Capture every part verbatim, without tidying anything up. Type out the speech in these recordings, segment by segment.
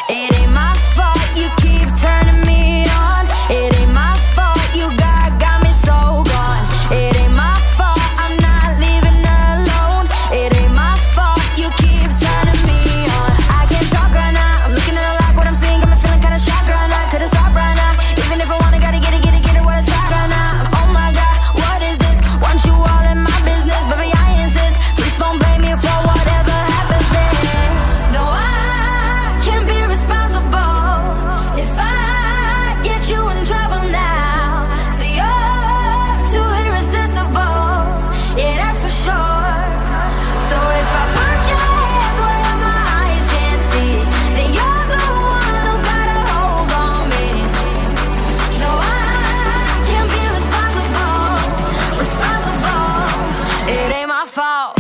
It ain't my fault you keep turning me on. It ain't my fault you got, got me so gone. It ain't my fault I'm not leaving alone. It ain't my fault you keep turning me on. I can't talk right now, I'm looking at a lot, what I'm seeing got me feeling kinda shocked right now. Couldn't stop right now, even if I wanna, gotta get it, get it, get it where it's at right now. Oh my God, what is this? Want you all in my business, baby I insist. Please don't blame me for whatever happens then. No, I can't be responsible if I get you in trouble now. So you're too irresistible, yeah that's for sure. So if I put your hands where my eyes can't see, then you're the one who's got a hold on me. No, I can't be responsible, responsible. It ain't my fault.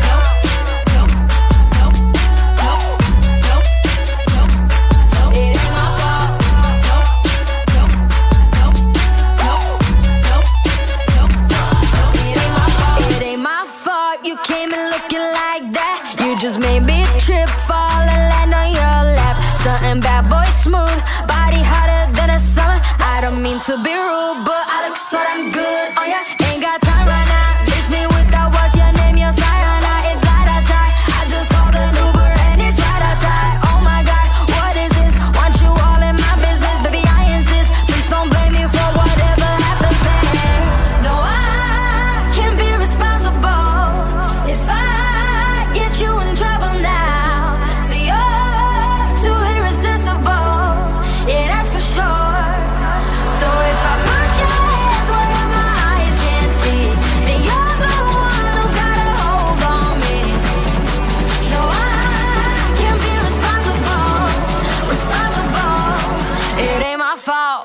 It ain't my fault you came in looking like that. You just made me trip, fall and land on your lap. Something bad boy smooth, body hotter than the summer. I don't mean to be rude, but I look so damn good on ya. Ain't got time right now, miss me with that what's your name, your side right now. It's that I tie, I just called an Uber and it's right I tie. Oh my God, what is this? Want you all in my business, baby I insist. Please don't blame me for whatever happens then. No, I can't be responsible if I get you in trouble now. So you're too irresistible, yeah that's for sure. So if I put your hands where my eyes can't see, then you're the one who's got a hold on me. No, I can't be responsible, responsible. It ain't my fault.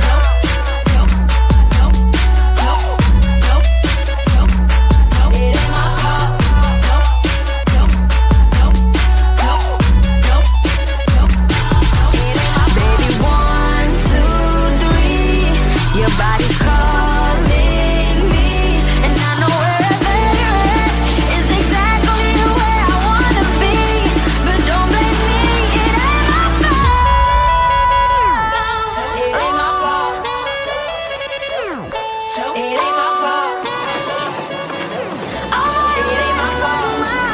Baby, one, two, three, your body's calling me, and I know wherever you're at is exactly where I wanna be. But don't blame me, it ain't my fault. It ain't my fault. It ain't my fault. Oh, it ain't my fault.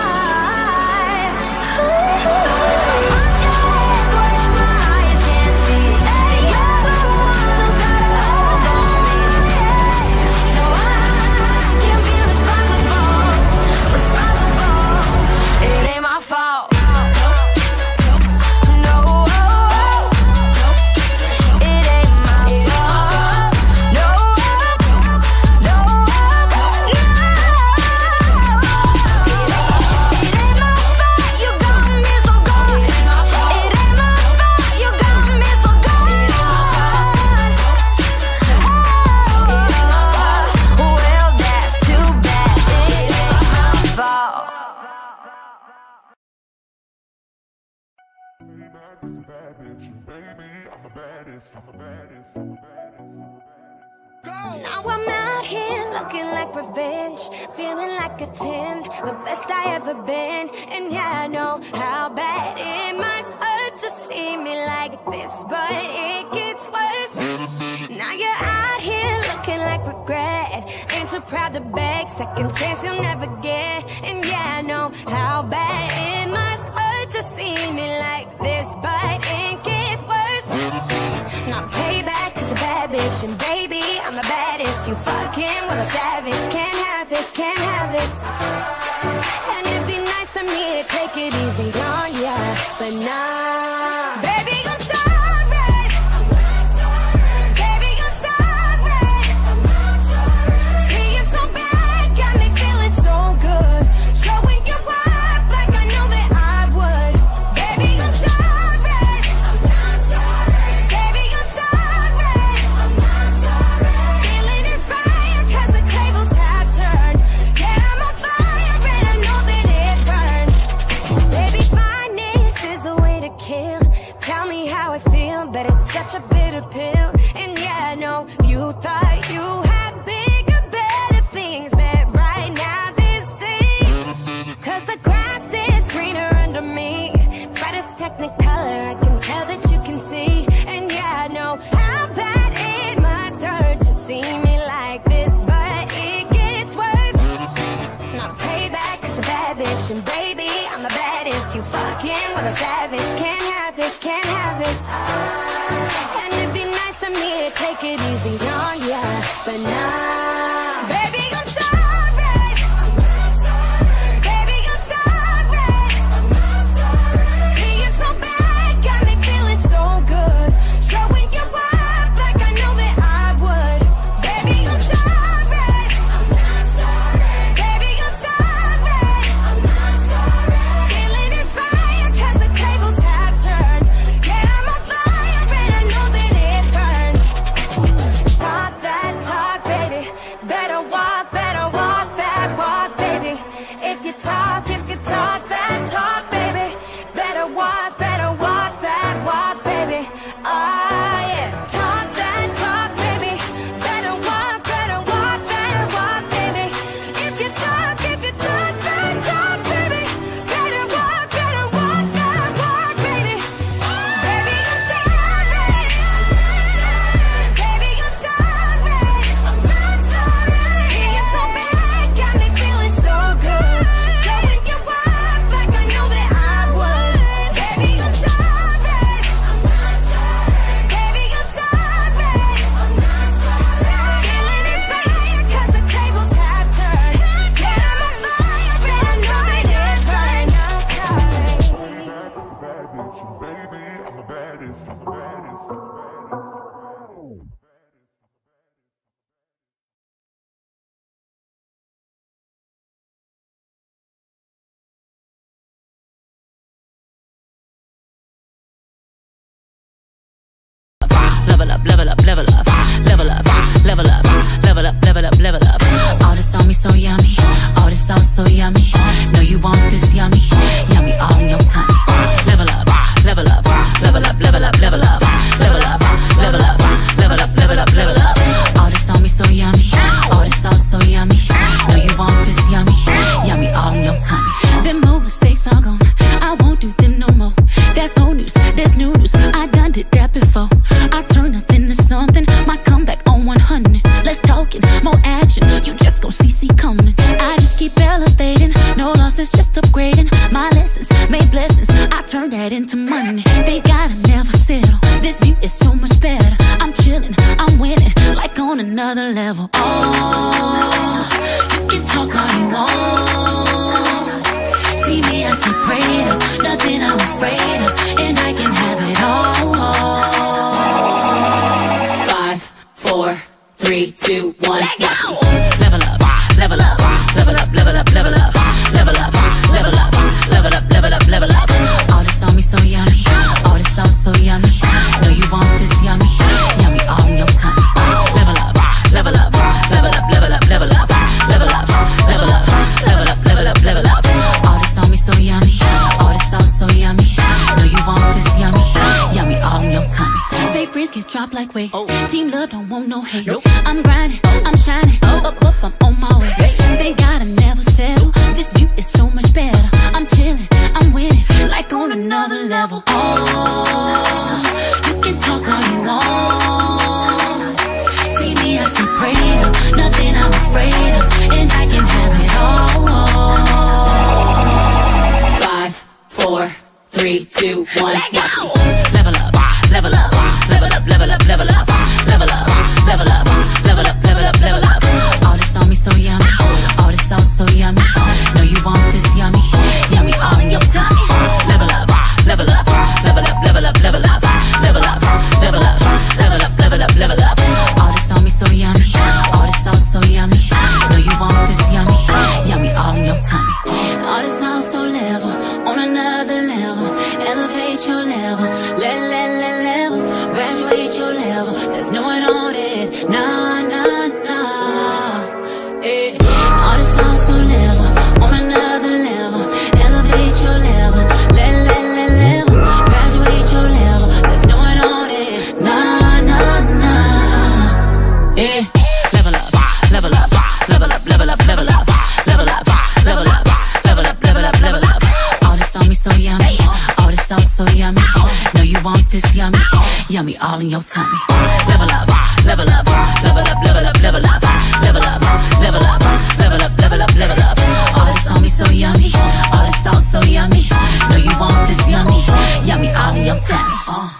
Now I'm out here looking like revenge, feeling like a ten, the best I ever been. And yeah, I know how bad it must hurt to see me like this, but it gets worse. Now you're out here looking like regret, ain't too proud to beg, second chance you'll never get. And yeah, I know how bad it must hurt to see me like this, but it gets worse. Now payback is a bad bitch, and baby, I'm the baddest. You fucking with a savage, can't have this, can't have this. And it'd be nice of me to take it easy on ya, but nah. Baby, I'm sorry. Baby, I'm sorry. Being so bad got me feeling so good, showing your worth like I know that I would. Baby, I'm sorry. Baby, I'm sorry. Feeling inspired 'cause the tables have turned. Yeah, I'm on fire and I know that it burns. Baby, fineness is the way to kill. Tell me how I feel, but it's such a bitter pill. And yeah, I know you thought you had bigger, better things, but right now this is 'cause the grass is greener under me. Brightest tech technicolor, I can tell that you can see. And yeah, I know how bad it must hurt to see me like this, but it gets worse. Not payback, cause a bad bitch, and baby, I'm the baddest. You fucking with a savage. Can't have this, can't have this. And it'd be nice of me to take it easy on ya, but nah, baby, I'm sorry. I'm not sorry. Baby, I'm sorry. I'm not sorry. Being so bad got me feeling so good. Showing you up like I know that I would. Baby, I'm sorry. I'm not sorry. Baby, I'm sorry. I'm not sorry. Feeling it fire cause the tables have turned. Yeah, I'm on fire and I know that it burns. Talk that talk, baby. Better walk, better walk that walk, baby. If you talk, if you talk that talk, baby. Better walk, better walk that walk, baby. Ah, yeah. Talk that talk, baby. Better walk, better walk that walk, baby. If you talk, if you talk that talk, baby. Better walk, better walk that walk, baby. Baby, I'm sorry. Baby, I'm sorry. I'm not sorry. Being so bad got me feeling so good. Showing you up like I know that I would. Baby, I'm sorry. I'm not sorry. Baby, I'm sorry. I'm not sorry. Feeling it fire cause the tables have turned. Yeah, I'm on fire and I know that it burns. Bad bitch, and baby, I'm the baddest, I'm the baddest, I'm the baddest. Level up, level up, level up, level up, level up, level up, level up, level up. All this on me so yummy, all this sauce so yummy. Know you want this yummy, yummy all in your tummy. Level up, level up, level up, level up, level up, level up, level up, level up, level up, level up. All this on me so yummy, all this sauce so yummy. Know you want this yummy, yummy all in your tummy. Them old mistakes are gone, I won't do them no more. That's old news, that's new news, I done did that before. I turn nothing to something, my comeback on one hundred. Let's talk it, more action, you just gon' see, see coming. I just keep elevating, no losses, just upgrading. My lessons made blessings, I turn that into money. They gotta never settle, this view is so much better. I'm chilling, I'm winning, like on another level. Oh, you can talk all you want. See me, I see greater, nothing I'm afraid of, and I can have it all. Five, four, three, two, one, let go! Level up, level up, level up, level up, level up, level up, level up, level up, level up, level up. All this on me so yummy, all this sauce so yummy. Know you want this yummy, yummy all in your tummy. Level up, level up, level up, level up, level up, level up, level up, level up, level up, level up. All this on me so yummy, all this sauce so yummy. Know you want this yummy, yummy all in your tummy. They freeze get dropped like weight. Team love don't want no hate. I'm grinding, I'm shining, up, up, I'm on my way. They gotta never settle, this view is so much better. I'm chilling, I'm winning, like on another level. Oh, you can talk all you want. See me, I see greater, nothing I'm afraid of, and I can have it all. Five, four, three, two, one, let go! Level up, level up, level up, level up, level up, level up, level up, level up, level up, level up. All this on me so yummy, all this sauce so yummy. Know you want this yummy, yummy all in your tummy. Level up, level up, level up, level up, level up, level up, level up, level up, level up, level up. All this on me so yummy, all this sauce so yummy. Know you want this yummy, yummy all in your tummy. All this sauce so level, on another level. Elevate your level, let, let, let level. Graduate your level, there's no one on it. Now yummy. No, you want this yummy, yummy all in your tummy. Level up, level up, level up, level up, level up, level up, level up, level up, level up, level up. All this on me so yummy, all this sauce so yummy. No, you want this yummy, yummy all in your tummy. Uh.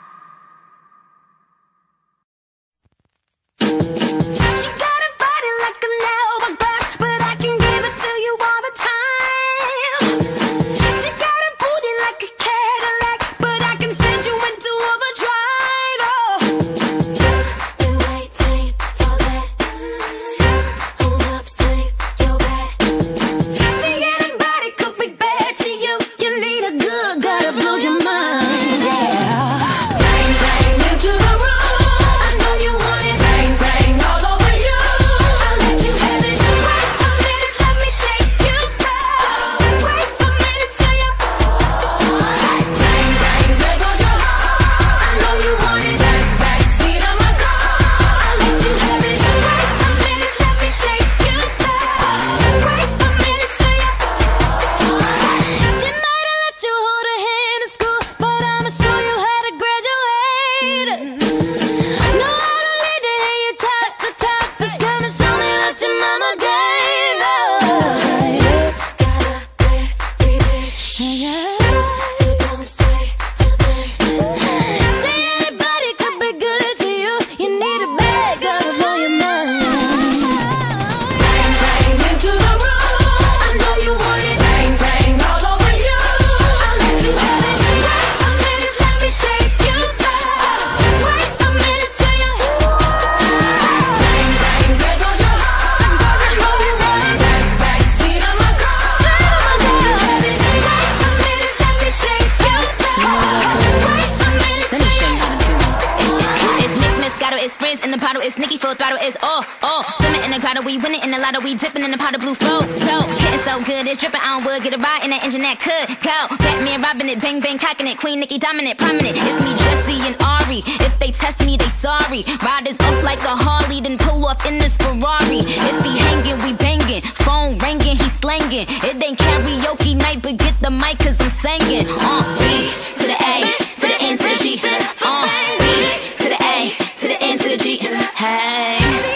We winning in the lotto, we dipping in the pot of blue flow. Show, getting so good, it's dripping. I don't would get a ride in that engine that could go. Batman robbing it, bang bang cocking it. Queen Nicki dominant, prominent. It's me, Jesse and Ari. If they test me, they sorry. Riders up like a Harley, then pull off in this Ferrari. If he hanging, we banging. Phone ringing, he slanging. It ain't karaoke night, but get the mic 'cause I'm singing. Uh, B to the A, to the N to the G. Uh, B to the A, to the N to the G. Hey.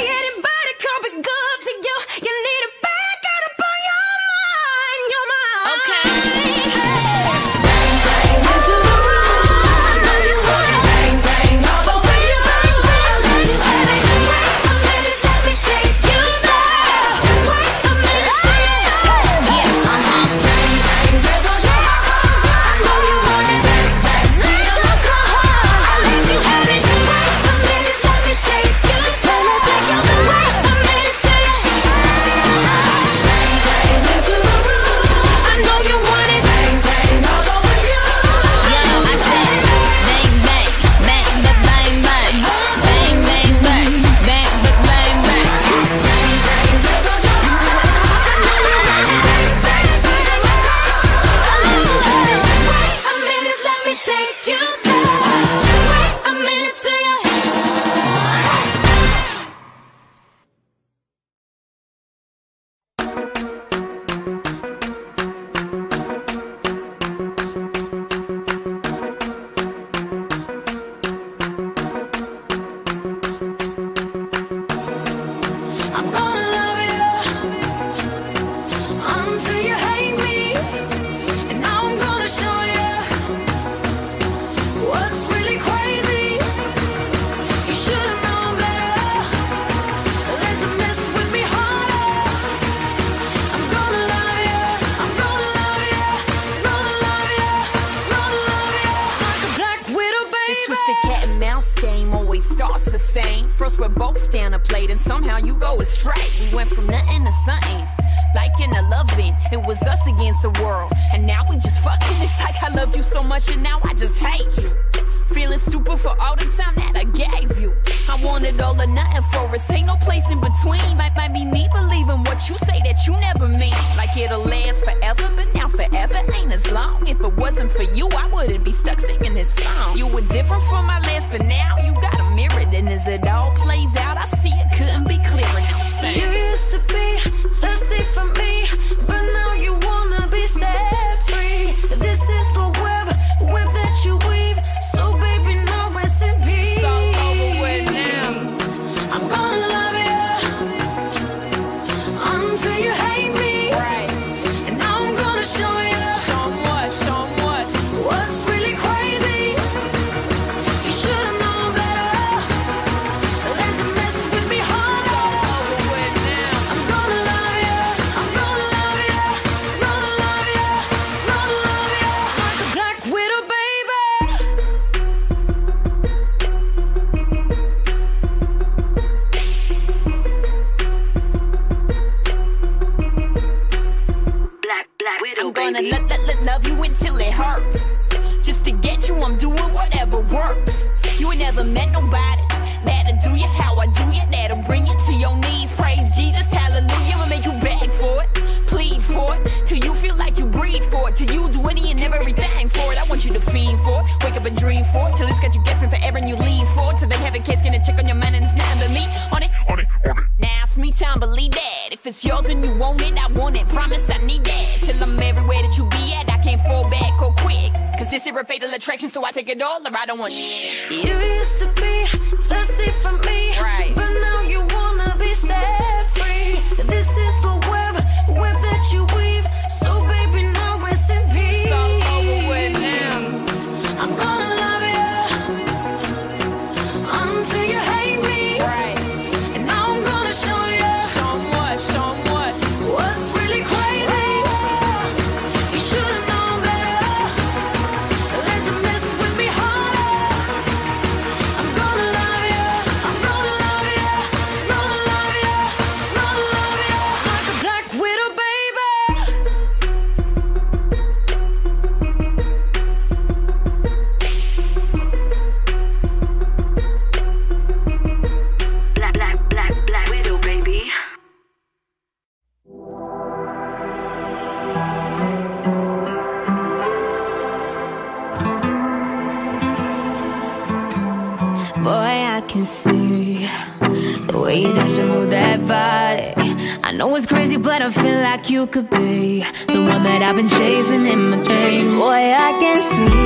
First we're both down a plate and somehow you go astray. We went from nothing to something, like in a loving. It was us against the world, and now we just fucking. It's like I love you so much and now I just hate you. Feeling stupid for all the time that I gave you. I wanted all or nothing for us, ain't no place in between. Might, might be me believing what you say that you never mean. Like it'll last forever, but now forever ain't as long. If it wasn't for you, I wouldn't be stuck singing this song. You were different from my last, but now you got a mirror. And as it all plays out, I see it couldn't be clearer. Now you used to be thirsty for me, but now you wanna be set free. This is the web, web that you never met nobody that'll do you how I do you, that'll bring you to your knees. Praise Jesus, hallelujah, will make you beg for it, plead for it, till you feel like you breathe for it, till you do any and everything for it. I want you to fiend for it, wake up and dream for it, till it's got you guessing forever and you lean for it, till they have a case, get a check on your mind and it's nothing but me on it, on it, on it. Now it's me time, believe that. If it's yours and you want it, I want it, promise I need that, till I'm everywhere that you be at. I can't fall back or quick, cause this is a fatal attraction, so I take it all or I don't want shit. You used to be thirsty for me, right, but now you wanna be set free. This is the web, web that you weave, so baby now rest in peace. It's all over with now. I'm gonna love you until you hate me, right, and now I'm gonna show you, show 'em what, show 'em what, what's really crazy. You should've known better, let them mess with me harder. I'm gonna love you, I'm gonna love you, gonna love you, gonna love you like a black widow, baby. Black, black, black, black widow, baby. Boy, I can see the way you dance and move that body. I know it's crazy, but I feel like you could be the one that I've been chasing in my dreams. Boy, I can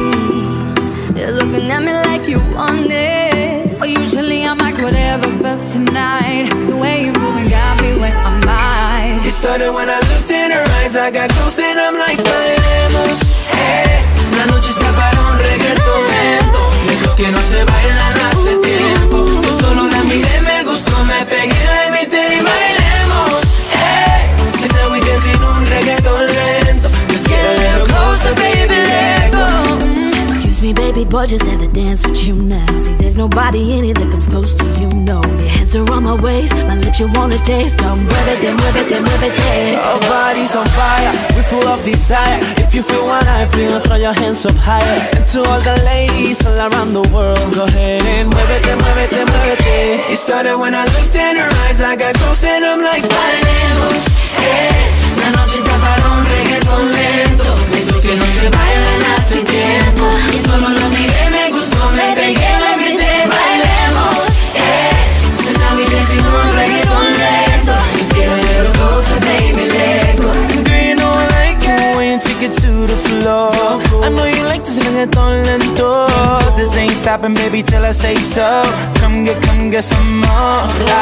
see you're looking at me like you want it. But usually I'm like whatever, but tonight the way you moving got me where I'm at. It started when I looked in her eyes, I got close and I'm like, bailemos, eh. La noche está para un reggaetón lento, esos que no se bailan hace tiempo. Yo solo la miré, me gustó, me pegué, la invité y bailemos, eh. So now we dancing un reggaetón lento. Let's get a little closer, baby, let go. Excuse me, baby boy, just had to dance with you now. See, there's nobody in it that comes close to you, no. Your hands are on my waist, my lips you wanna taste. Come move it, then move it, then move it, then. Our bodies on fire, we're full of desire. If you feel what I feel, throw your hands up higher. And to all the ladies all around the world, go ahead and muévete, muévete, muévete. It started when I looked in her eyes, I got close and I'm like, bailemos, eh. La noche está para un reggaetón lento, esos que no se bailan hace tiempo. Y solo lo miré, me gustó, me pegué, la invité, bailemos, eh. So now we dancing un reggaetón lento. Just get a little closer, baby, let go. Do you know I like it when you take it to the floor? I know you like this reggaetón lento. This ain't stopping, baby, till I say so. Come get, come get some more.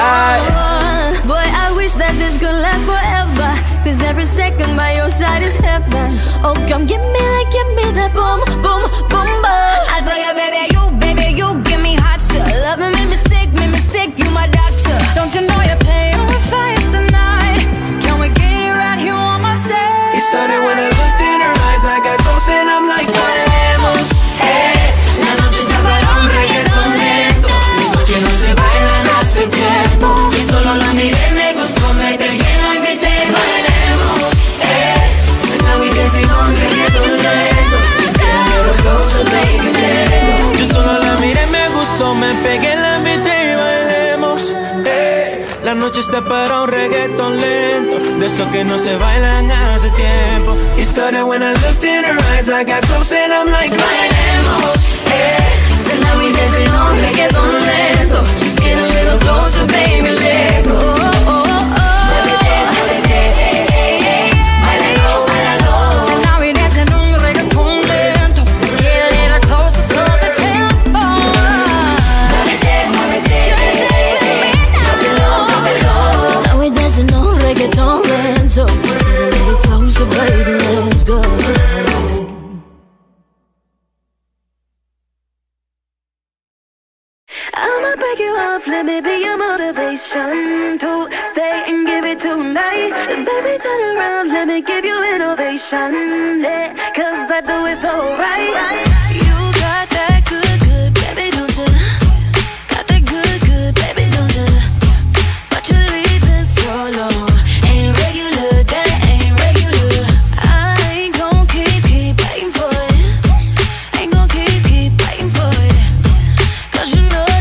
Oh, boy, I wish that this could last forever, cause every second by your side is heaven. Oh, come give me that, give me that boom, boom, boom, boom. I tell you, baby, you, baby, you give me hot stuff. Love me, make me sick, make me sick, you my doctor. Don't you know you're paying with fire tonight? Can we get right here on my day? It started when I looked in her eyes, I got close and I'm like, bailemos, eh. La noche está para un reggaetón lento, esos que no se bailan hace tiempo. Y solo la miré, me gustó, me pegué, la invité, bailemos, eh. So now we dancing on reggaetón lento. Just get a little closer, baby, let go. Yo solo la miré, me gustó, me pegué, la invité y bailemos, eh. La noche está para un reggaetón lento, de esos que no se bailan hace tiempo. It started when I looked in her eyes, I got close and I'm like, bailemos, eh. So now we dancing on reggaetón lento. Just get a little closer, baby, let go. Oh, oh, oh, oh. Bailalo, bailalo. So now we dancing on the reggaeton lento. Get a little closer, so the tempo. Muévete, muévete. So now we dancing on reggaeton lento. Get a little closer, baby, let's go. I'ma break you up, let me be your motivation to stay and give it tonight. Baby, turn around, let me give you innovation, yeah, cause I do it so right. You got that good, good, baby, don't you? Got that good, good, baby, don't you? But you leaving so long. Ain't regular, that ain't regular. I ain't gon' keep, keep waiting for it. Ain't gon' keep, keep waiting for it. Cause you know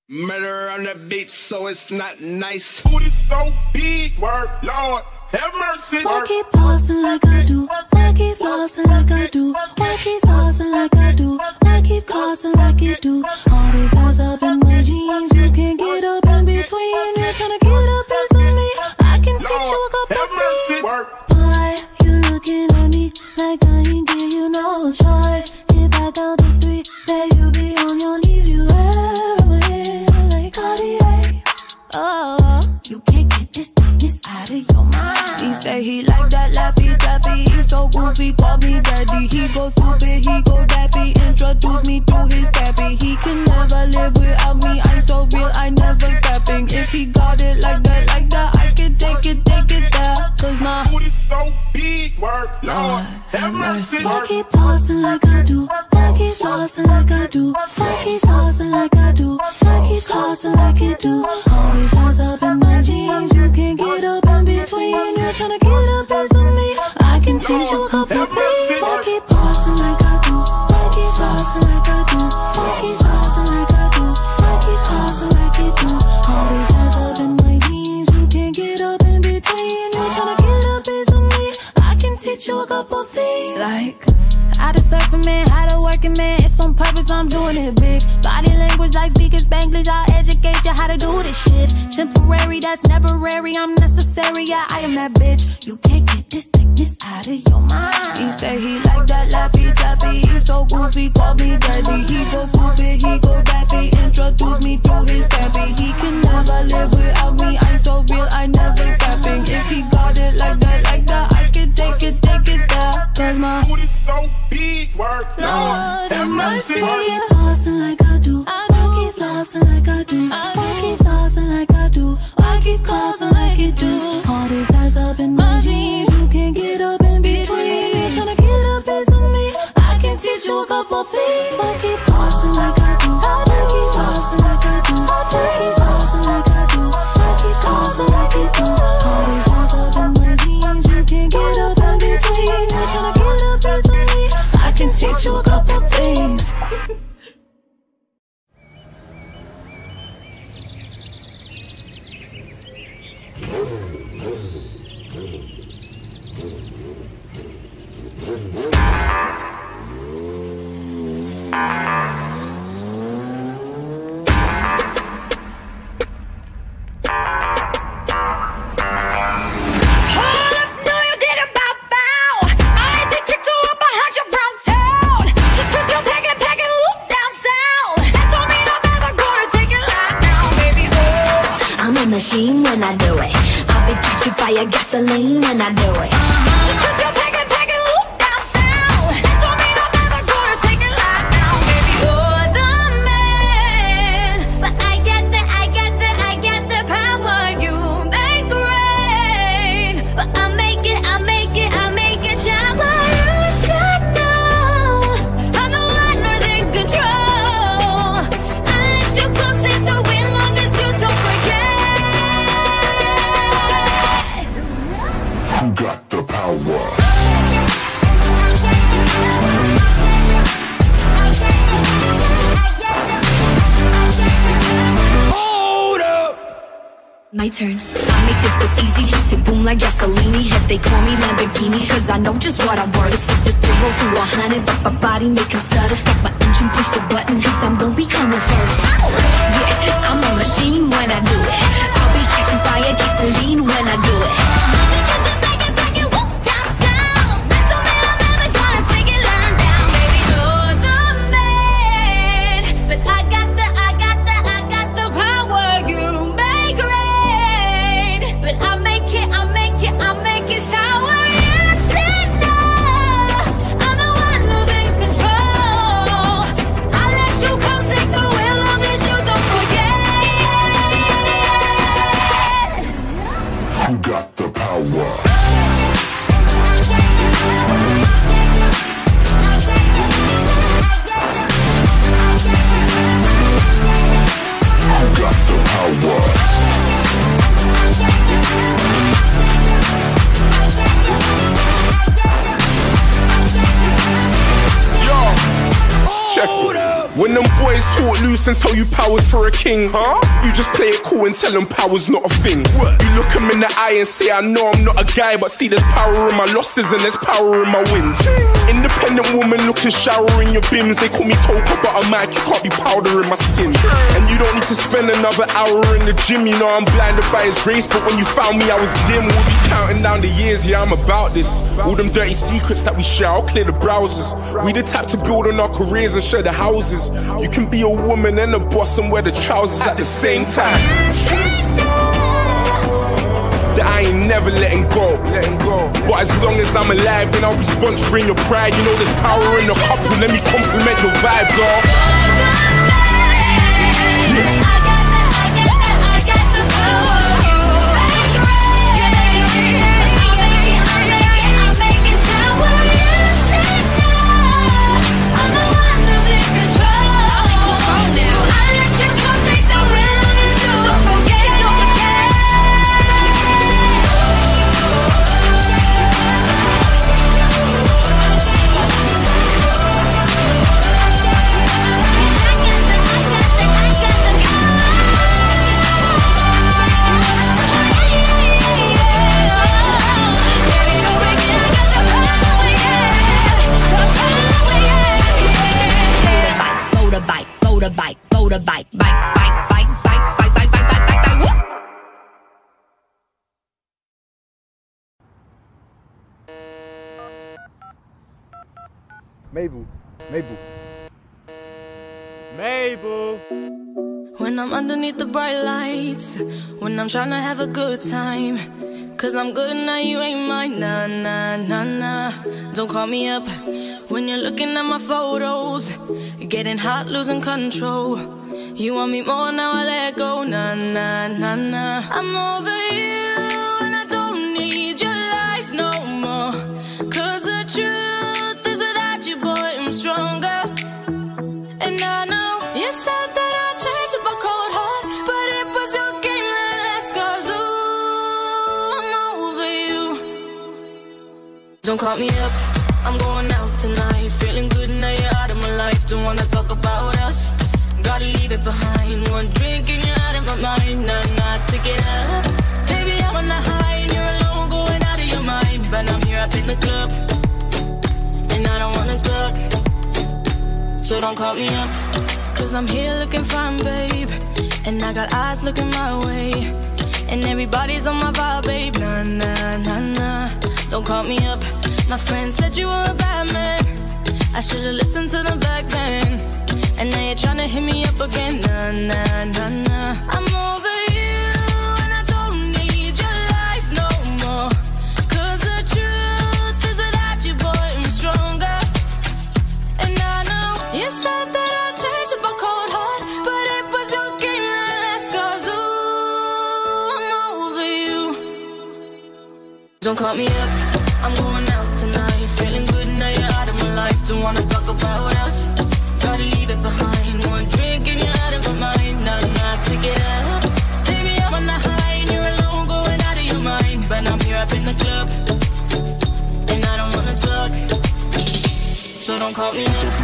Murder on the beat, so it's not nice. Booty so big, word, Lord, have mercy. Why keep pausing like I do? Why keep flossing like I do? Why keep saucing like I do? Why keep causing like you do? All these eyes up in my jeans, you can't get up in between. You're trying to get up into me. I can teach you a couple things. Why you looking at me like I ain't give you no choice? If I count to three, then you be on your knees. You heroin like Cartier. Oh, you can't get this thickness out of your mind. He say he like that Laffy Taffy. He's so goofy, call me daddy. He go stupid, he go daffy. Introduce me to his pappy. He can never live without me. I'm so real, I never capping. If he got it like that, like that, I can take it, take it there. Cause my booty so big, word, Lord, have mercy. Why keep pausing like I do? Why keep flossing like I do? Why keep saucing like I do? Why keep causing like you do? All these eyes up in my jeans, you can't get up in between. You're trying to get up into me. I can teach you a couple of things. Why keep pausing like I do? Why keep flossing like I do? Why keep saucing like I do? Why keep causing like you do? All these eyes up in my jeans, you can't get up in between. You're trying to get up into me. I can teach you a couple things. Like how to surf a man, how to work a man. It's on purpose, I'm doing it big. Body language like speaking Spanglish. I'll educate you how to do this shit. Temporary, that's never rary. I'm necessary, yeah, I am that bitch. You can't get this thickness out of your mind. He say he like that Laffy Taffy. He's so goofy, call me daddy. He go stupid, he go daffy. Introduce me to his pappy. He can never live without me. I'm so real, I never capping. If he got it like that, like that, I can take it, take it there. Cause my booty so big, word, Lord, have mercy. Why keep flossing like I do? Why keep flossing like I do? Why keep saucing like I do? Why keep causing like you do? All these eyes up in my jeans, you can't get up in between. You're trying to get up into me. I can teach you a couple things. Why keep pausing like I do? Why keep saucing like I do? Why keep saucing like I do? Why keep causing like you do? All these eyes up in my jeans, you can't get up in between. You're trying to get up into me. I can teach you a couple things. Machine when I do it. I'll be catching fire, gasoline when I do it. Cause you're packing, packing, whoop down south. That don't mean I'm never gonna take it live now, baby. You're the man, but I got the, I got the, I got the power. You make rain, but I make it, I make it, I make it shower. You should know I'm the one who's in control. I let you come take the wheel long as you don't forget. Who got the power? Hold up! My turn. I make this look easy. Tick boom like gasoline. If they call me Lamborghini, cause I know just what I'm worth. It's a zero to a hundred, but my body make him stutter. Stop my engine, push the button, cause I'm gonna be coming first. Yeah, I'm a machine when I do it. I'll be catching fire, gasoline when I do it. Who got the power? Who got the power? Yo, check it. When them boys boys talk loose and tell you power's for a king, huh? You just play it cool and tell them power's not a thing. What? You look them in the eye and say, I know I'm not a guy, but see there's power in my losses and there's power in my wins. Independent woman looking shower in your bins. They call me cocoa butter Mike, you can't be powder in my skin. And you don't need to spend another hour in the gym. You know I'm blinded by his grace, but when you found me I was dim. We'll be counting down the years, yeah I'm about this. All them dirty secrets that we share, I'll clear the browsers. We the type to build on our careers and share the houses. You can be a woman and a boss and wear the trousers at the same time. That I ain't never letting go, letting go. But as long as I'm alive, then I'll be sponsoring your pride. You know there's power in the couple, let me compliment your vibe, girl. Yeah. Bike, motorbike, bike, bike, bike, bike, bike, bike, bike, bike, bike, bike, bike, whoop. Mabel, Mabel, Mabel. When I'm underneath the bright lights, when I'm trying to have a good time, cause I'm good now, you ain't mine, nah, nah, nah, nah. Don't call me up when you're looking at my photos, getting hot, losing control. You want me more, now I let go, nah, nah, nah, nah. I'm over you and I don't need your lies no more, cause the truth is without you, boy, I'm stronger. And I know you said that I'd change up a cold heart, but it was your game that last, cause ooh, I'm over you. Don't call me up, I'm going out tonight, feeling good now you're out of my life. Don't wanna talk about us, gotta leave it behind. One drink and you're out of my mind, nah, nah, take it up. Baby, I'm on the high and you're alone, going out of your mind. But I'm here up in the club, and I don't wanna talk, so don't call me up, cause I'm here looking fine, babe, and I got eyes looking my way, and everybody's on my vibe, babe, nah, nah, nah, nah. Don't call me up, my friend said you were a bad man, I should've listened to them back then, and now you're trying to hit me up again, nah, nah, nah, nah. I'm over you and I don't need your lies no more, cause the truth is without you, boy, I'm stronger. And I know you said that I'd change up a cold heart, but it was your game that last, cause ooh, I'm over you. Don't call me up, I'm going out tonight, feeling good now you're out of my life. Don't wanna talk about us, gotta leave it behind. One drink and you're out of my mind, nah, nah, take it up. Baby, I'm on the high and you're alone, going out of your mind. But I'm here up in the club, and I don't wanna talk, so don't call me up.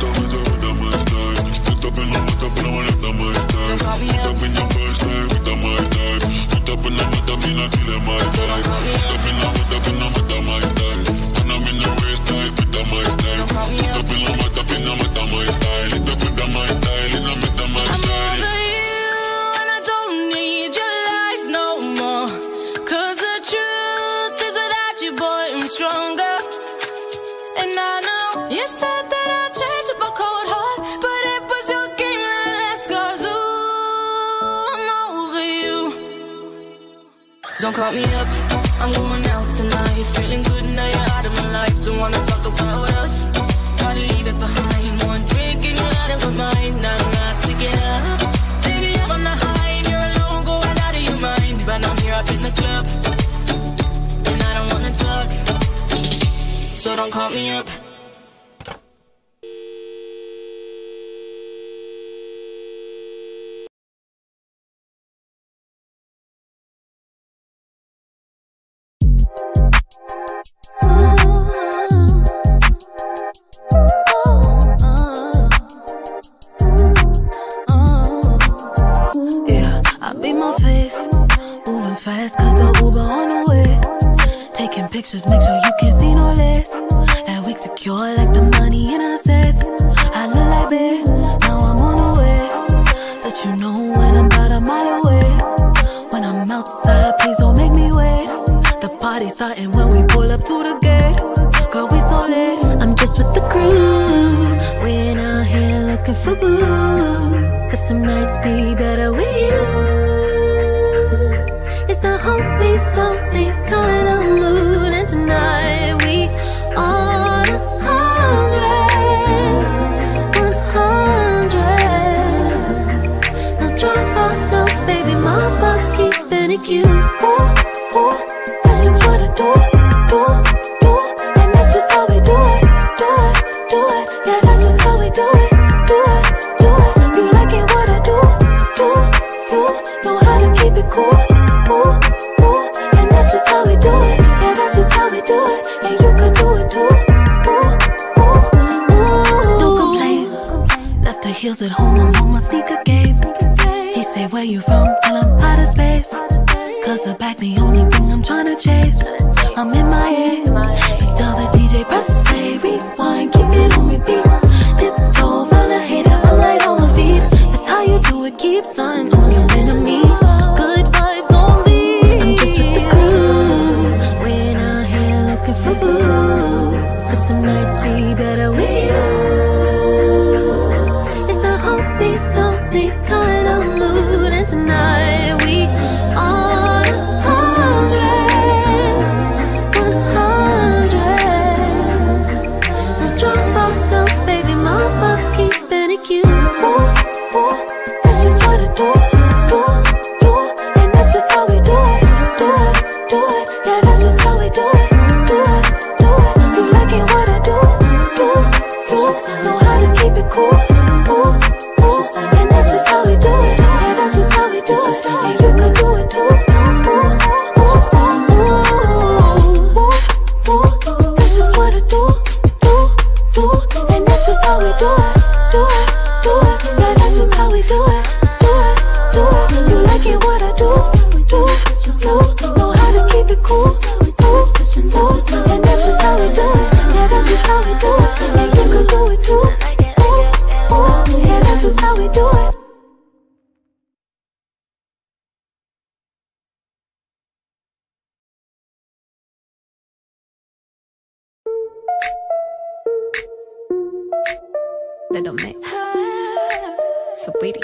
Don't call me up, I'm going out tonight, feeling good now you're out of my life. Don't wanna talk about us, gotta leave it behind. One drink and you're out of my mind, nah, nah, take it up. Baby, I'm on the high and you're alone, going out of your mind. But I'm here up in the club, and I don't wanna talk, so don't call me up. fast cause the Uber on the way. Taking pictures, make sure you can see no less. That wig secure like the money in a safe. I look like babe, now I'm on the way. Let you know when I'm about a mile away. When I'm outside, please don't make me wait. The party's starting when we pull up to the gate. Girl, we so late. I'm just with the crew. We ain't out here looking for boo. Cause some nights be better with you. It's a homie, something kind of mood. And tonight we on a hundred, one hundred. No drop off, no baby, my boss keeping it cute. Ooh, ooh, that's just what I do, do, do. And that's just how we do it, do it, do it. Yeah, that's just how we do it, do it, do it. You like it what I do, do, do. Know how to keep it cool. Heels at home, I'm on my sneaker game. He say, where you from? And I'm out of space. Cause the back the only thing I'm tryna chase. I'm in my head. Just tell the D J, press play, rewind, keep it on repeat. Tiptoe round the hater, I'm right on my feet. That's how you do it, keep stunting on your enemies. Good vibes only. I'm just with the crew. We ain't out here looking for boo. But some nights be better with you. Something kind of mood, and tonight we on a hundred, one hundred. No drop off, no baby, my boss keeping it cute. Ooh, ooh, that's just what I do, do, do. And that's just how we do it, do it, do it. Yeah, that's just how we do it, do it, do it. You like it what I do, do, do. Know how to keep it cool. And that's just how we do it. Yeah, that's just how we do it. And you could do it too. Ooh, ooh, ooh, ooh. That's just what I do, do, do. And that's just how we do it, do it, do it. Yeah, that's just how we do it, do it, do it. You like it what I do, do, do. Know how to keep it cool. Ooh, ooh. And that's just how we do it. Yeah, that's just how we do it. And you could do it too. Yeah, that's just how we do it. Little mix. Sweetie.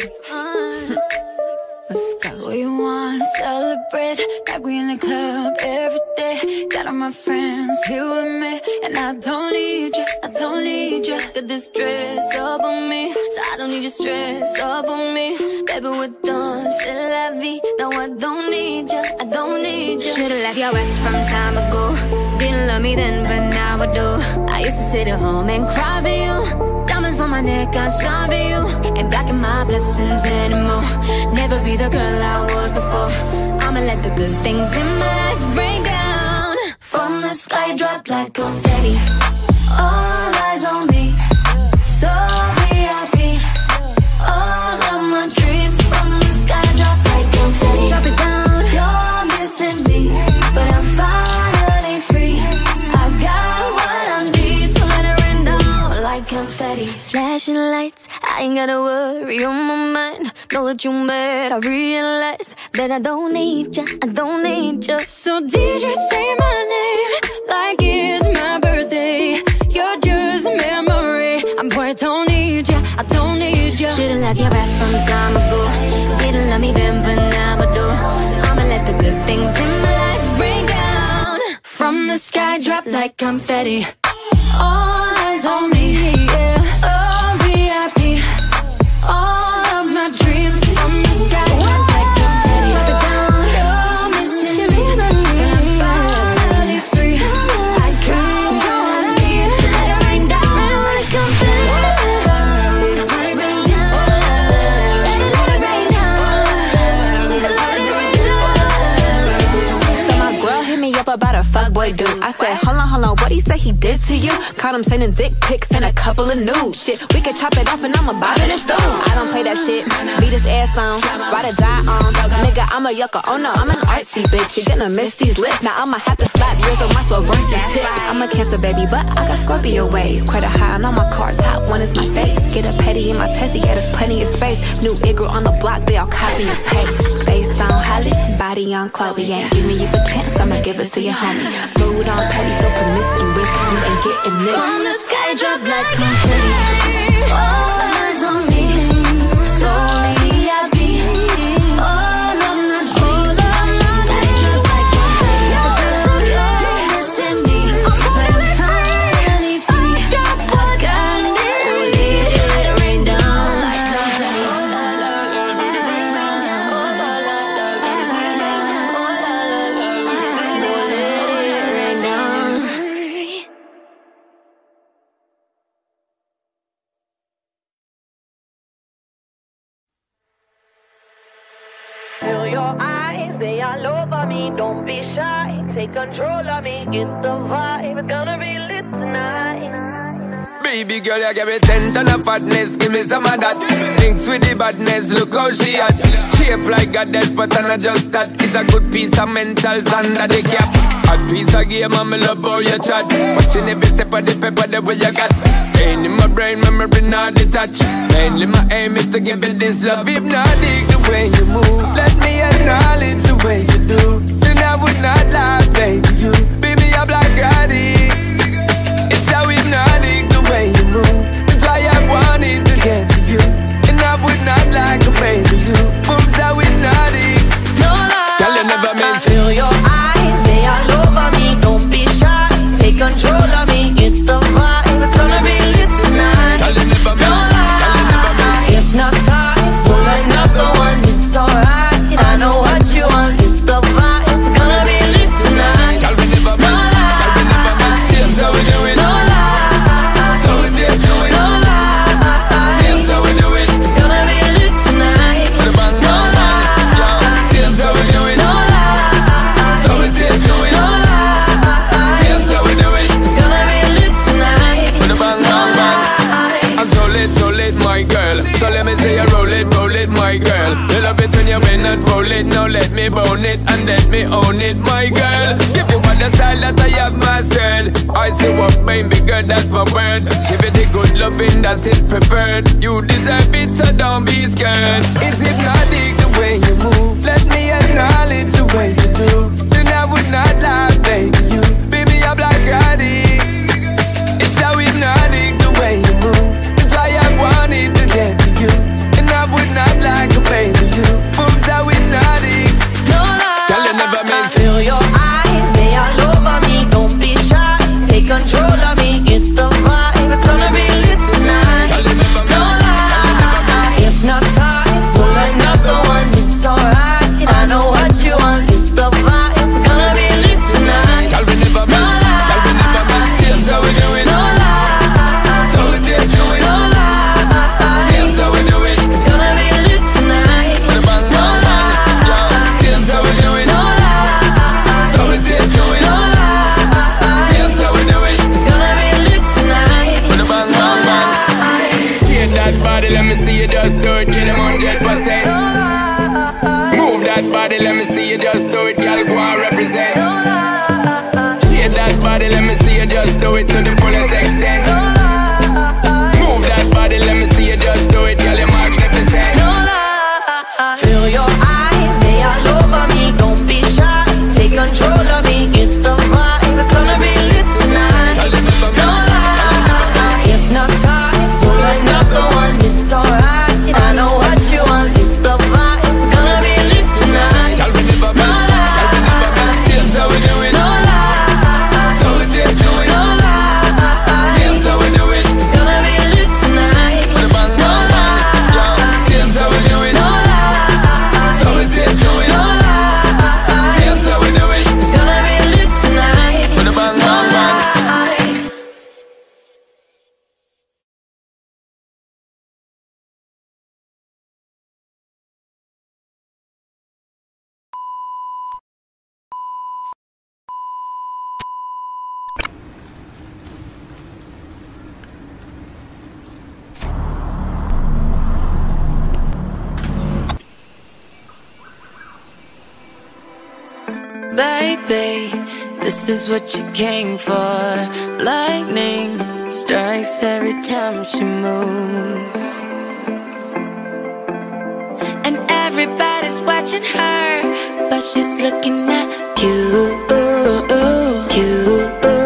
Let's go. We wanna celebrate like we in the club every day. Got all my friends here with me, and I don't need you, I don't need you. Got this dress up on me, so I don't need you stress up on me. Baby, we're done, c'est la vie. No, I don't need you, I don't need you. Should've left your ass from time ago. Didn't love me then, but now I do. I used to sit at home and cry for you. Diamonds on my neck, I shine for you. Ain't blocking my blessings anymore. Never be the girl I was before. I'ma let the good things in my life break down. From the sky, drop like confetti. All eyes on me, so V I P. All of my dreams from the sky, drop like confetti. Drop it down, you're missing me, but I'm finally free. I got what I need to let it rain down like confetti. Flashing lights, I ain't gotta worry on my mind. Know what you made, I realize that I don't need ya, I don't need ya. So D J, say my name like it's my birthday. You're just a memory, I'm poor, I don't need ya, I don't need ya. Should've left your ass from time ago. Didn't love me then, but now I do. I'ma let the good things in my life break down. From the sky, drop like confetti. All eyes on me, yeah. Oh, V I P. All of my dreams from the sky, drop like confetti. Drop it down, you're missing me, but I'm finally free. I got what I need, let it rain down like confetti. Let it rain down, let it, let it rain down, let it rain down. So my girl hit me up about a fuckboy dude. I said, hold on, hold on, what he say he did to you? Caught him sending dick pics and a couple of nudes. Shit, we could chop it off and I'ma bob it and through. I don't play that shit, beat his ass on, ride or die on. Nigga, I'm a yucca, oh no, I'm an artsy bitch. You're gonna miss these lips. Now I'ma have to slap yours on my sorority tip. I'm a Cancer baby, but I got Scorpio ways. Quite a high on all my cards, top one is my face. Get a petty in my testy, yeah, there's plenty of space. New Igor on the block, they all copy and paste. Face on Holly, body on Chloe. Ain't give me you a chance, I'ma give it to your homie. Mood on petty, so promiscuous, we ain't getting this. From the sky, drop like confetti. All eyes on me, slowly I be. All I'm not dreaming. From the sky, drop like confetti. You're missing me. When I'm finally free, I got it. Let it rain down like confetti. Oh la la la, oh la la la, oh la la la, let it rain down. Feel your eyes, they all over me. Don't be shy, take control of me. Get the vibe, it's gonna be lit tonight. Baby girl, you give me ten ton of fatness, give me some of that. Thinks with the badness, look how she at. Shape like a dead, but I'm not just that. It's a good piece of mentals under the cap. A piece of game, I'm love how you chat. Watching every step of the paper, the way you got. Staying in my brain, memory not detached. Mainly my aim is to give it this love. If not, dig the way you move. Let me acknowledge the way you do. Then I would not lie, baby, you. Baby, I'm like addict. It's how hypnotic the way you move. That's why I wanted to get to you. And I would not like a baby you. Moves how hypnotic. No lie, Tell you never meant to. feel your eyes, they all over me. Don't be shy, take control of me. Get the vibe, it's gonna be lit tonight. Tell you never No meant. lie, if not tight, pull another one, it's alright. I know what you want, it's the vibe, it's gonna be lit tonight. Tell me never No meant. lie, Tell me never meant. Seems how we do it. no lie, So we did do it. no lie. Seems how we do it. It's gonna be lit tonight. With a bang, No bang, bang. lie, Seems how we do it. no lie. So we did do it. No lie, Seems how we do it. it's gonna be lit tonight. With a bang, bang, bang. I'm so lit, so lit, my girl. So let me say you roll it, roll it, my girl. You love it when you win and roll it. Now let me bone it and let me own it, my girl. Give you all the style that I have myself. I still walk baby girl, that's my word. Give it the good loving that is preferred. You deserve it, so don't be scared. It's hypnotic the way you move. Let me acknowledge the way you do. Then I would not lie, baby, you. Baby, I'm like addict. It's how hypnotic the way you move. That's why I wanted to get to you. And I would not like a baby you. Moves how hypnotic. No lie, Tell you never meant to. feel your eyes, they all over me. Don't be shy, take control of me. Get the vibe, it's gonna be lit tonight. Tell you never No meant. lie, if not tight, pull another one, it's alright. I know what you want, it's the vibe, it's gonna be lit tonight. Tell me never No meant. Tell me never meant. Seems how we do it. No lie, So we did do it. no lie, Seems how we do it. it's gonna be lit tonight. With a bang, No bang, bang. lie, Seems how we do it. no lie, So we did do it. no lie, Seems how we do it. it's gonna be lit tonight. With a bang, bang, bang. Shake that body, let me see you just do it. Get them one hundred percent. Move that body, let me see you just do it. Girl, go and represent. Shake that body, let me see you just do it to the fullest extent. Move that body, let me see you just do it. Girl, you're magnificent. No lie, feel your eyes, they all over me. Don't be shy, take control of me. Get the vibe, it's gonna be lit tonight. Tell you never No meant. lie, if not tight, pull another one, it's alright. I know what you want, it's the vibe, it's gonna be lit tonight. Tell me never No meant. Tell me never meant. lie, Seems how we do it. no lie, So we did do it. no lie, Baby, this is what you came for. Lightning strikes every time she moves, and everybody's watching her, but she's looking at you, you.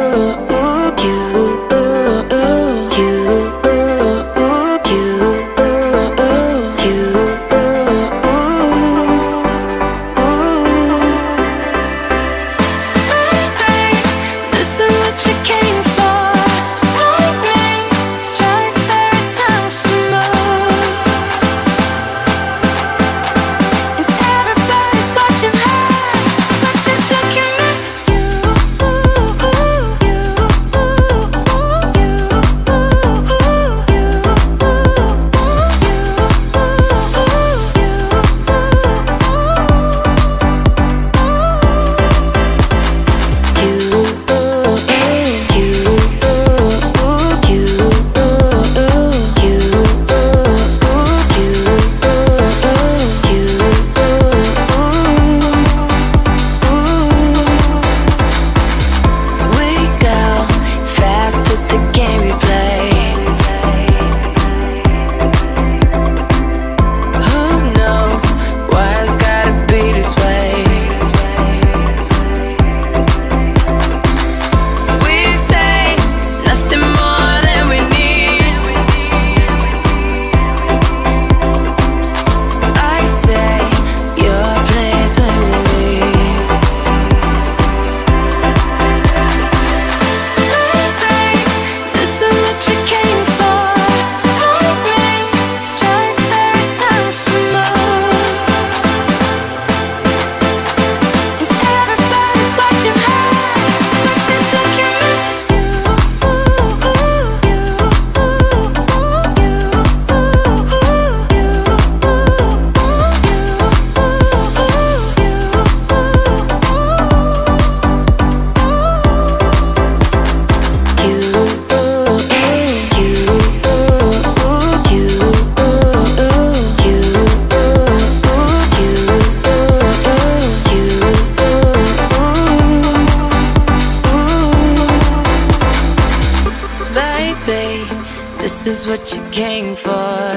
This is what you came for.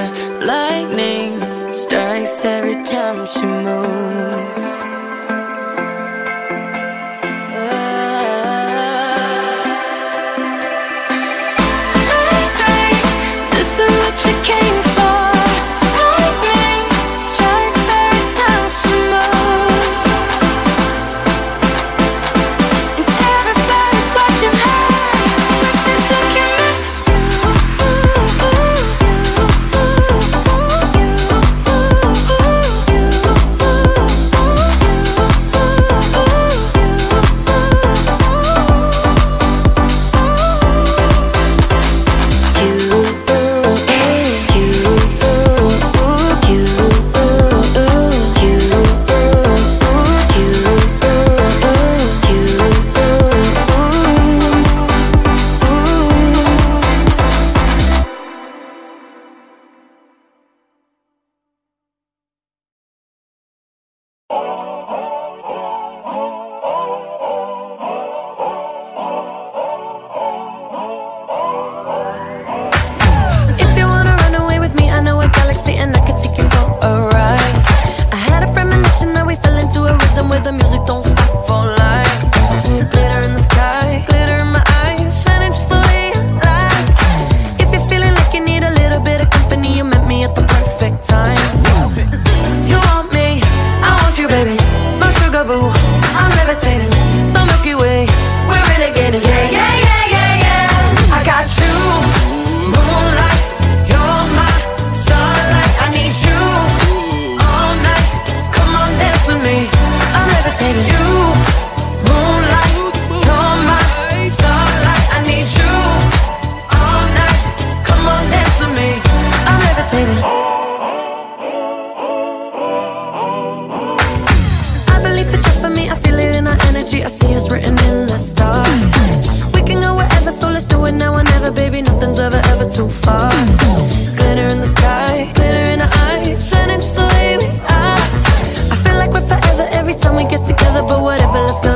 Lightning strikes every time she moves. This is what you came for. Lightning strikes every time she moves. And everybody's watching her. She's looking at the music don't stop for life. Glitter in the sky, glitter in my eyes, shining just the way I like. If you're feeling like you need a little bit of company, you met me at the perfect time. You want me, I want you, baby. My sugar boo, I'm levitating. The Milky Way, we're renegading. Yeah, yeah, yeah, yeah, yeah. I got you, moonlight. You're my starlight. I need you all night. Come on, dance with me. You, moonlight, you're my starlight. I need you all night. Come on, dance with me. I'm levitating. I believe that you're for me. I feel it in our energy. I see us written in the stars. We can go wherever, so let's do it now or never, baby. Nothing's ever, ever too far. Glitter in the sky, glitter in our eyes, shining just the way we are. I feel like we're forever every time we get together, but whatever, let's go.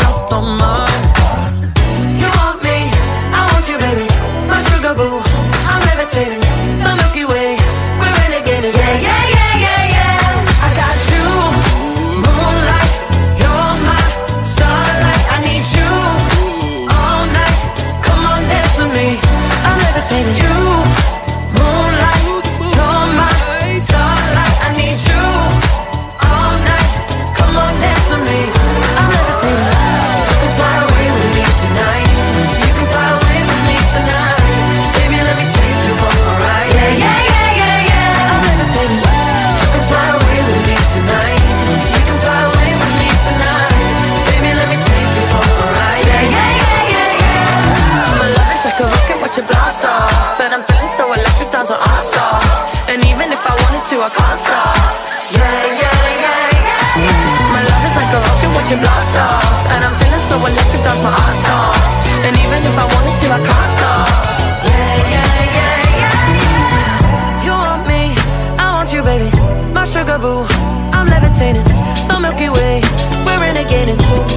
can dance my ass off. And even if I wanted to, I can't stop. Yeah, yeah, yeah, yeah. You want me, I want you, baby. My sugar boo, I'm levitating. The Milky Way, we're renegading.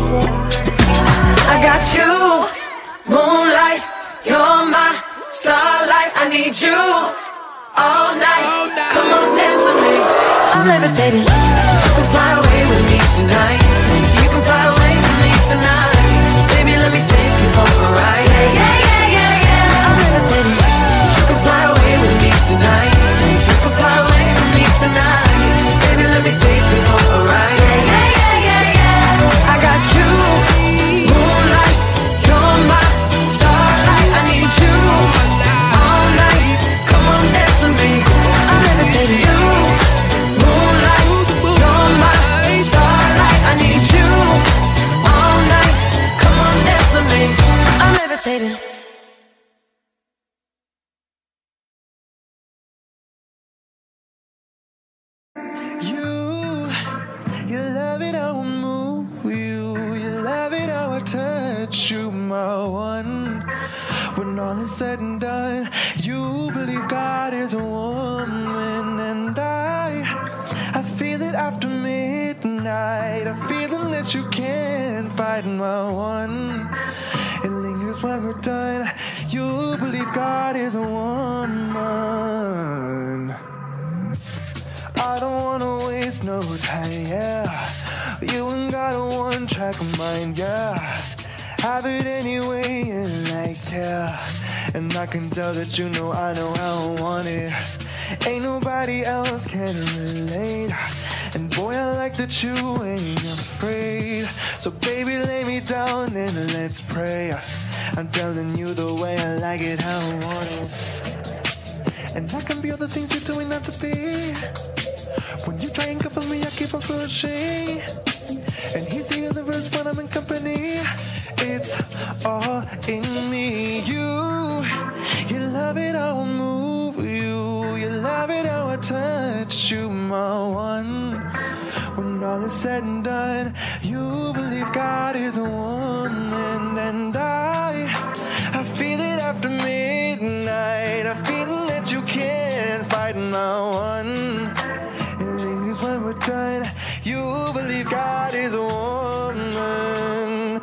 I got you, moonlight, you're my starlight. I need you all night. Come on, dance with me. I'm levitating. You can fly away with me tonight. You can fly away with me tonight. Baby, let me take you for a ride. Yeah, yeah, yeah, yeah, yeah. I'm levitating. You can fly away with me tonight. You can fly away with me tonight. Baby, let me take you for a ride. Yeah, yeah, yeah, yeah, yeah. I got you, moonlight, you're my starlight. I need you all night. Come on, dance with me. I'm levitating. You, moonlight, you're my starlight. I need you all night. Come on, dance with me. I'm levitating. You, you love it how I move you. You love it how I touch you, my one. When all is said and done, you believe God is a woman, and I, I feel it after midnight. A feeling that you can't fight, my one. It lingers when we're done. You believe God is a woman. I don't wanna waste no time, yeah. You ain't got a one-track mind, yeah. Have it any way you like, yeah. And I can tell that you know I know how I want it. Ain't nobody else can relate. And boy, I like that you ain't afraid. So baby, lay me down and let's pray. I'm telling you the way I like it, how I want it. And I can be all the things you're doing not to be. When you try and cover me, I keep on flourishing. And he's the universe when I'm in company. It's all in me. You, you love it how I move you. You love it how I touch you, my one. When all is said and done, you believe God is a woman, and I, I feel it after midnight. I feel that you can't fight, my one. When we're done, you believe God is a woman.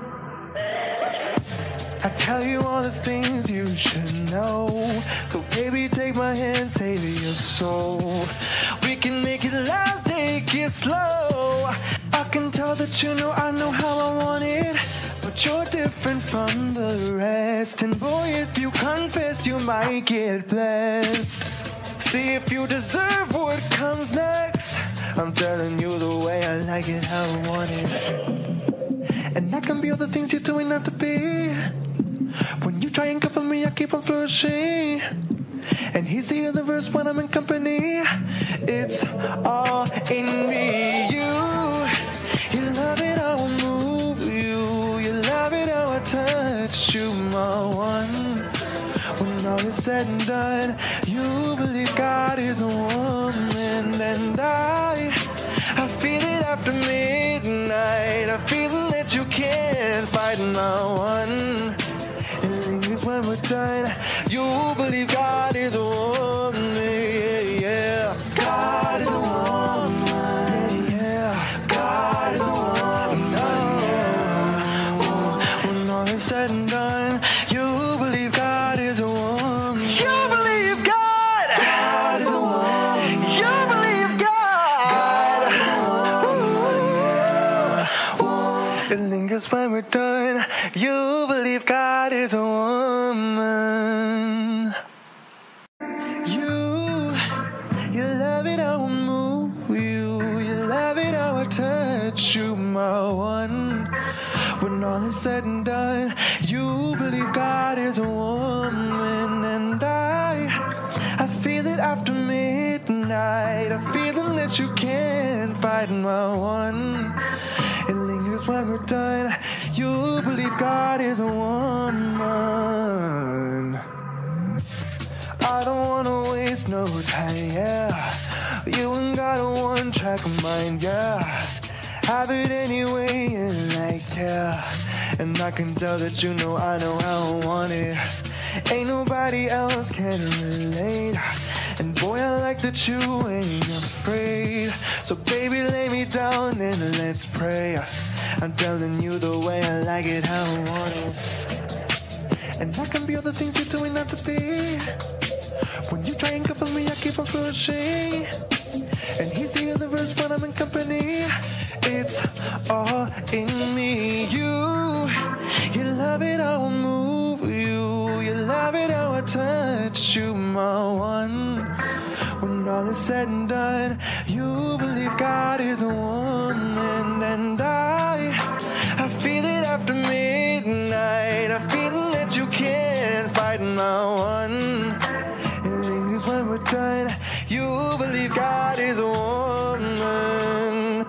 I tell you all the things you should know. So baby, take my hand, save your soul. We can make it last, take it slow. I can tell that you know I know how I want it. But you're different from the rest. And boy, if you confess, you might get blessed. See if you deserve what comes next. I'm telling you the way I like it, how I want it. And I can be all the things you're doing not to be. When you try and cover me, I keep on flourishing. And he's the universe when I'm in company. It's all in me. You, you love it how I move you. You love it how I touch you, my one. When all is said and done, you believe God is a woman, and I, I feel it after midnight. A feeling that you can't fight, my one. It lingers when we're done. You believe God is a woman, yeah, yeah. God is a woman, yeah. God is a woman, yeah. When all is said and done, you believe God is a woman. You believe God. God is a woman. You believe God. God is a woman. It lingers when we're done. You believe God is a woman. You, you love it how I move you. You love it how I touch you, my one. When all is said and done, you believe God is a woman, and I, I feel it after midnight. A feeling that you can't fight, my one. It lingers when we're done. You believe God is a woman. I don't wanna waste no time, yeah. You ain't got a one-track mind, yeah. Have it any way you like, yeah. And I can tell that you know I know how I want it. Ain't nobody else can relate. And boy, I like that you ain't afraid. So baby, lay me down and let's pray. I'm telling you the way I like it, how I want it. And I can be all the things you're doing not to be. When you try and cover me, I keep on flourishing. And he's the universe when I'm in company. It's all in me. You, you love it how I move you. You love it how I touch you, my one. When all is said and done, you believe God is a woman. And I, I feel it after midnight. I feel that you can't fight my one. And ladies, when we're done, you believe God is a woman.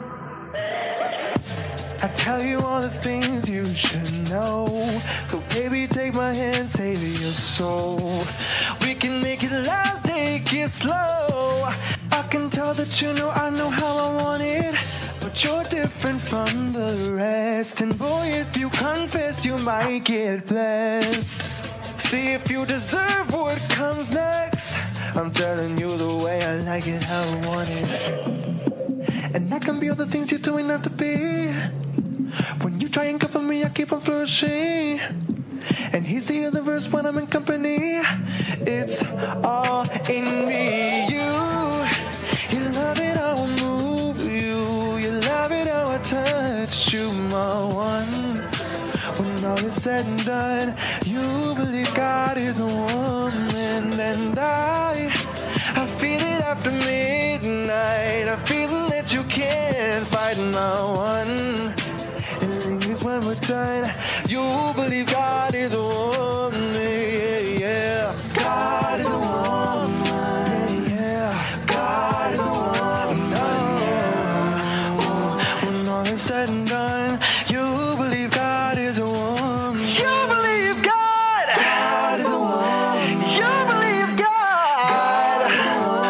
I tell you all the things you should know. So baby, take my hand, save your soul. We can make it last, take it slow. I can tell that you know I know how I want it. But you're different from the rest. And boy, if you confess, you might get blessed. See if you deserve what comes next. I'm telling you the way I like it, how I want it. And I can be all the things you're doing not to be. When you try and cover me, I keep on flourishing. And he's the universe when I'm in company. It's all in me. You, you love it how I move you. You love it how I touch you, my one. When all is said and done, you believe God is a woman. And I, I feel it after midnight. I feel that you can't fight my one. And ladies, when we're done, you believe God is a woman. Yeah, yeah. God is a woman. Yeah, yeah. God is a woman. Oh, when all is said and done, you believe God is a woman. You believe God. God is a woman. You believe God. God is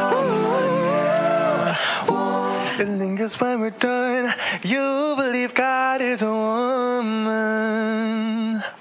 a woman. And then guess when we're done, you believe God is a woman.